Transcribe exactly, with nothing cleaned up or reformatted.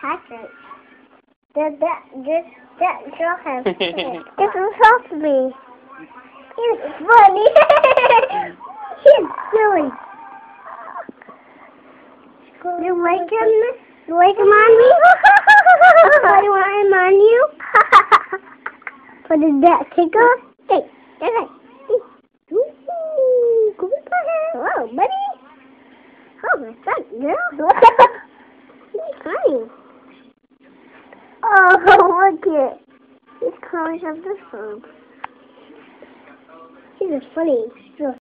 cockroach. That that this that girl has. This will help me. It's funny. He's silly. You like him? You like him on me? Do you want him on you? What did that tickle? Hey, hey, hey. Ooh, come on. Hello, buddy. Oh, what's up, girl? Hi. Oh, look it. He's crawling up the phone. He's funny.